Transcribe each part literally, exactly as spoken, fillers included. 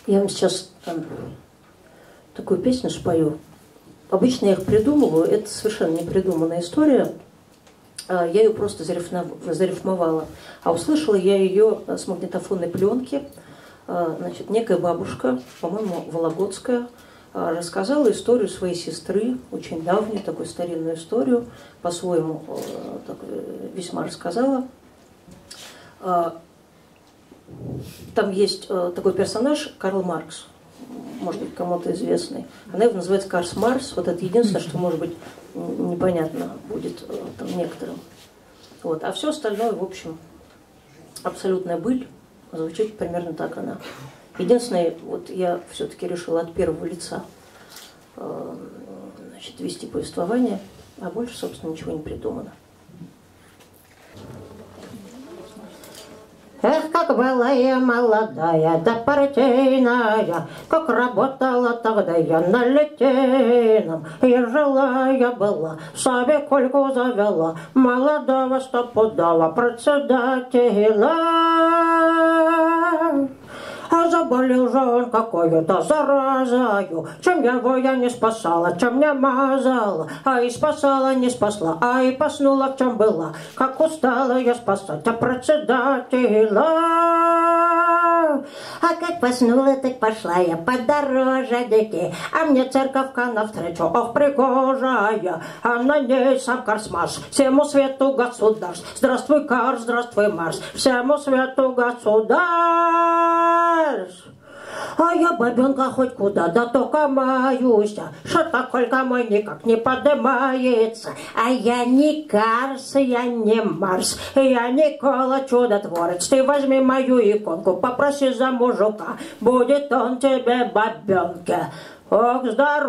Я вам сейчас там, такую песню спою. Обычно я их придумываю, это совершенно не придуманная история. Я ее просто зарифмовала. А услышала я ее с магнитофонной пленки. Значит, некая бабушка, по-моему, вологодская, рассказала историю своей сестры, очень давнюю, такую старинную историю, по-своему весьма рассказала. Там есть такой персонаж Карл Маркс, может быть, кому-то известный. Она его называет Карс Марс. Вот это единственное, что, может быть, непонятно будет там некоторым. Вот. А все остальное, в общем, абсолютная быль. Звучит примерно так она. Единственное, вот я все-таки решила от первого лица значит, вести повествование, а больше, собственно, ничего не придумано. Эх, как была я молодая, да партийная, как работала тогда я на Литейном. И жила я была, себе кольку завела, молодого стопудова председателя. А заболел же он какой-то заразою, чем его я не спасала, чем не мазала, а и спасала, не спасла, а и поснула, в чем была, как устала я спасать, а председателя. А как поснула, так пошла я подороже детей, а мне церковка навстречу, ох, пригожая, а на ней сам Карс-Марс, всему свету государств. Здравствуй, Карс, здравствуй, Марс, всему свету государств. А я, бабенка, хоть куда, да только маюсь, что-то колька мой никак не поднимается. А я не Карс, я не Марс, я Никола Чудотворец. Ты возьми мою иконку, попроси за мужика, будет он тебе, бабенка. Ох,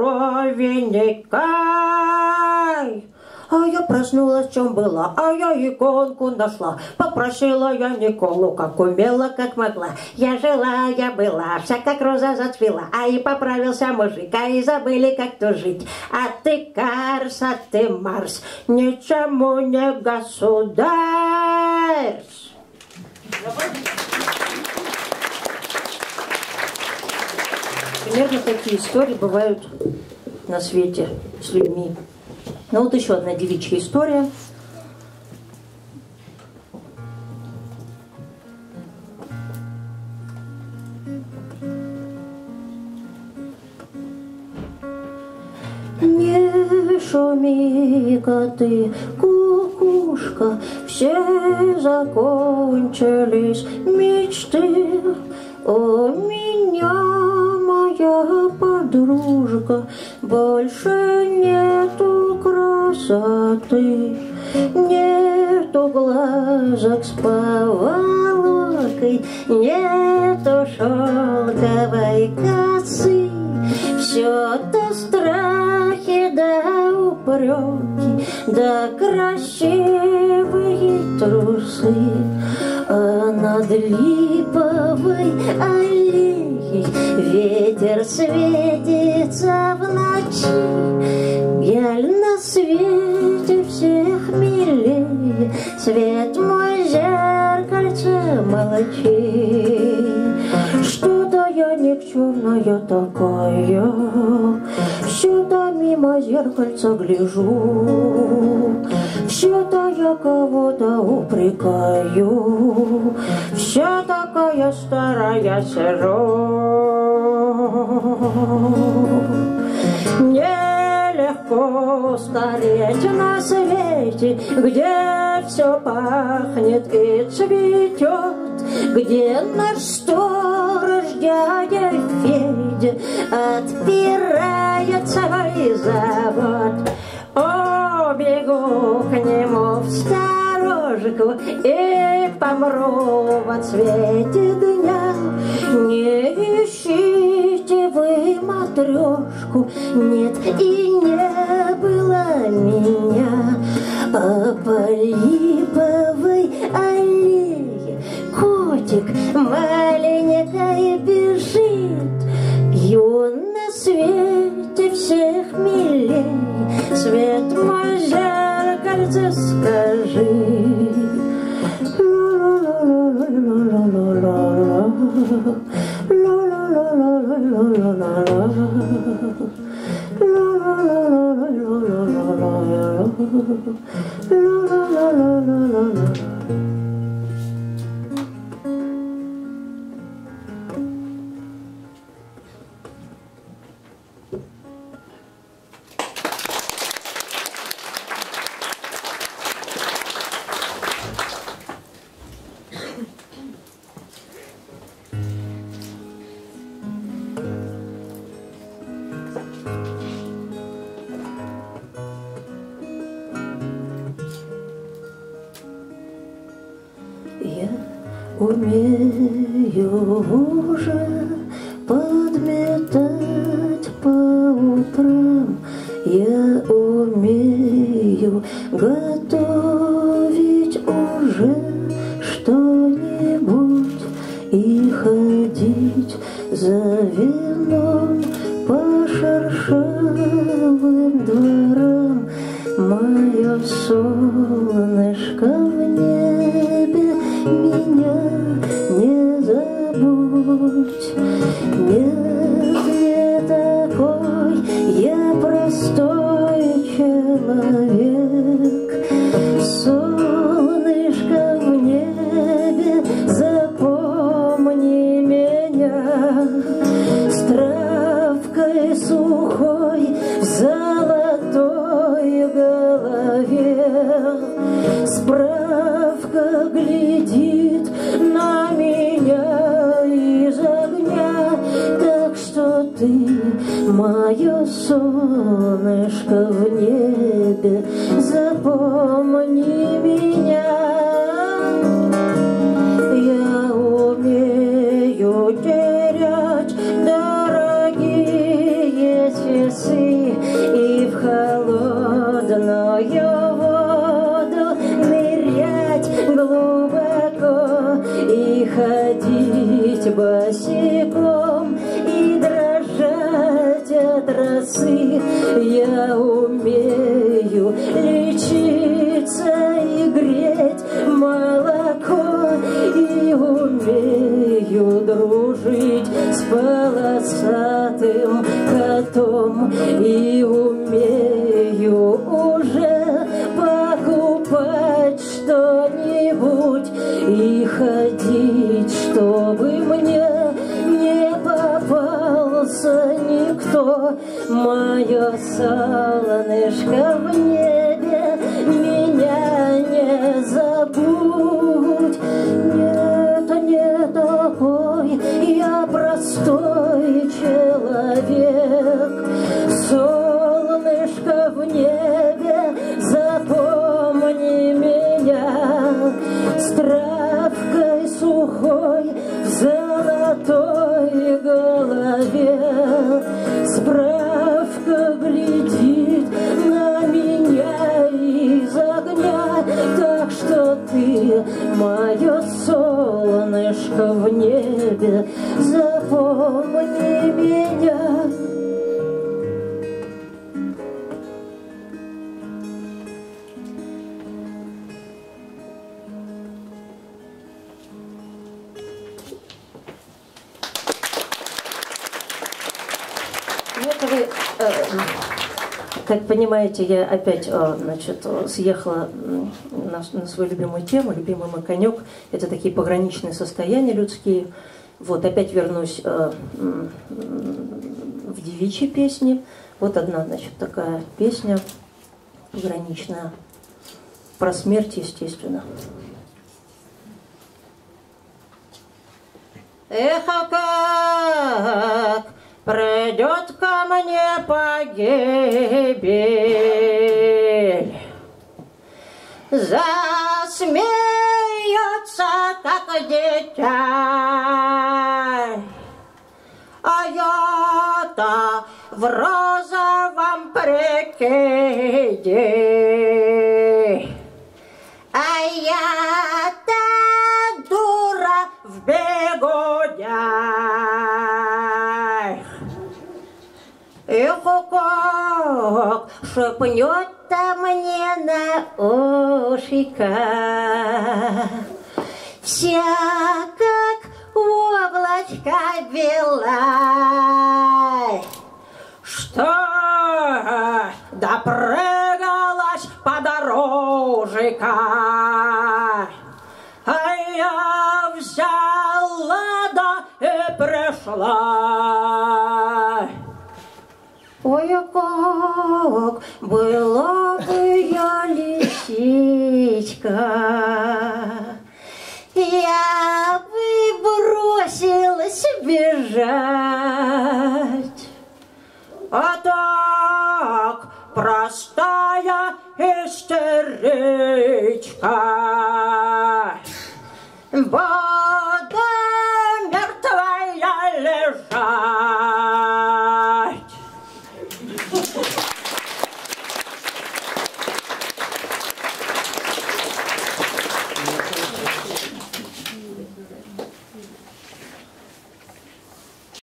здоровенькой! А я проснулась, в чем была, а я иконку нашла. Попросила я Николу, как умела, как могла. Я жила, я была, вся как роза зацвела. А и поправился мужик, а и забыли, как то жить. А ты Карс, а ты Марс, ничему не государь. Примерно такие истории бывают на свете с людьми. Ну вот еще одна девичья история. Не шуми-ка ты, кукушка, все закончились мечты. У меня моя подружка, больше нету красоты, нету глазок с поволокой, нету шелковой косы. Все-то страхи да упреки, да красивые трусы. А над липовой аллеей ветер светится в ночи. Яль на свете всех милее, свет мой зеркальце молчи. Что-то я никчемная такая, все-то мимо зеркальца гляжу, все-то я кого-то упрекаю, вся такая старая сижу. Нелегко стареть на свете, где все пахнет и цветет, где наш сторож дядя Федя отпирает свой завод. О, бегу к нему в сторожку и помру во цвете дня. Не ищите вы матрешку, нет и не было меня. А по липовой аллее котик маленький бежит. Юн на свете всех милей, свет мой зеркальце скажи. Ла-ла-ла-ла-ла-ла-ла-ла-ла-ла-ла-ла-ла-ла. Умею уже подметать по утрам, я умею готовить уже что-нибудь и ходить за вином по шершавым дворам. Мое солнышко в небе, меня не забудь. Нет, не такой я простой человек. Солнышко в небе, запомни меня. С травкой сухой в золотой голове. Справка глядит на меня из огня, так что ты, мое солнышко в небе, запомни меня. Я умею терять дорогие часы и в холодную воду нырять глубоко и ходить босиком и дрожать от росы. Я умею лечиться и греть молоко и умею дружить с полосатым котом и умею уже покупать что-нибудь и ходить, чтобы мне не попался никто. Мое солнышко в небе, меня не забудь. Нет, не такой я простой человек. Солнышко в небе, запомни меня. С травкой сухой в золотой голове. Справка глядит на меня из огня, так что ты, мое солнышко в небе, запомни меня. Вы, э, как понимаете, я опять э, значит, съехала на, на свою любимую тему, любимый мой конек. Это такие пограничные состояния людские. Вот, опять вернусь э, в девичьи песни. Вот одна, значит, такая песня пограничная, про смерть, естественно. Эх, а как придет ко мне погибель, засмеется, как дитя, а я-то в розовом прикиде, а я-то дура в бегудях. Эх, как шепнет-то мне на ушко, вся как облачко бела. пошла. Ой, как была бы я лисичка, я бы бросилась бежать. А так простая истеричка.